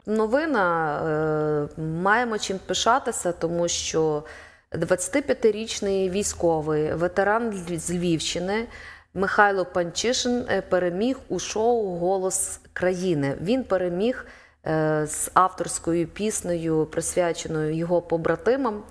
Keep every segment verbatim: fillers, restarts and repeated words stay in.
Новина, маємо чим пишатися, тому що двадцятип'ятирічний військовий, ветеран з Львівщини Михайло Панчишин переміг у шоу «Голос країни». Він переміг з авторською піснею, присвяченою його побратимам.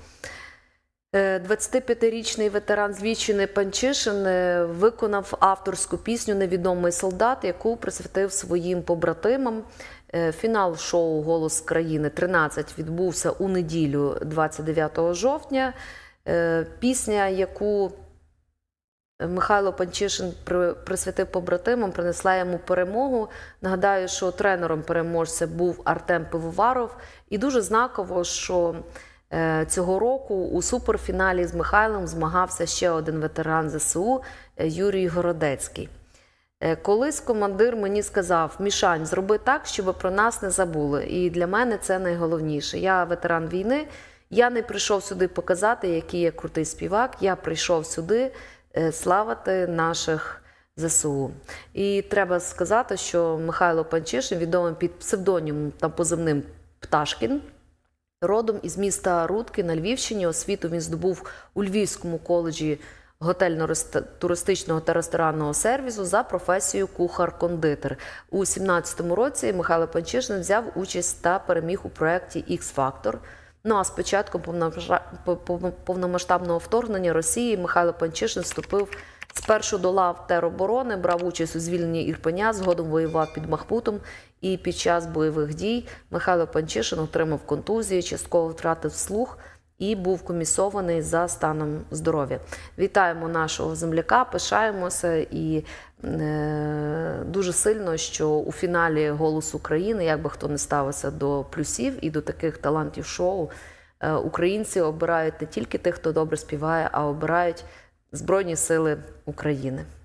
двадцятип'ятирічний ветеран з Львівщини Панчишин виконав авторську пісню «Невідомий солдат», яку присвятив своїм побратимам. Фінал шоу «Голос країни тринадцять» відбувся у неділю, двадцять дев'ятого жовтня. Пісня, яку Михайло Панчишин присвятив побратимам, принесла йому перемогу. Нагадаю, що тренером переможця був Артем Пивоваров. І дуже знаково, що цього року у суперфіналі з Михайлом змагався ще один ветеран ЗСУ Юрій Городецький. Колись командир мені сказав: «Мішань, зроби так, щоб про нас не забули». І для мене це найголовніше. Я ветеран війни, я не прийшов сюди показати, який я крутий співак, я прийшов сюди славити наших ЗСУ. І треба сказати, що Михайло Панчишин, відомий під псевдонімом та позивним «Пташкін», родом із міста Рудки на Львівщині. Освіту він здобув у Львівському коледжі готельно-туристичного та ресторанного сервісу за професією кухар-кондитер. У сімнадцятому році Михайло Панчишин взяв участь та переміг у проєкті «Ікс-Фактор». Ну а з початком повномасштабного вторгнення Росії Михайло Панчишин вступив спершу до лав тероборони, брав участь у звільненні Ірпеня, згодом воював під Бахмутом. І під час бойових дій Михайло Панчишин отримав контузії, частково втратив слух і був комісований за станом здоров'я. Вітаємо нашого земляка, пишаємося і е, дуже сильно, що у фіналі «Голос України», як би хто не ставився до плюсів і до таких талантів шоу, е, українці обирають не тільки тих, хто добре співає, а обирають Збройні Сили України.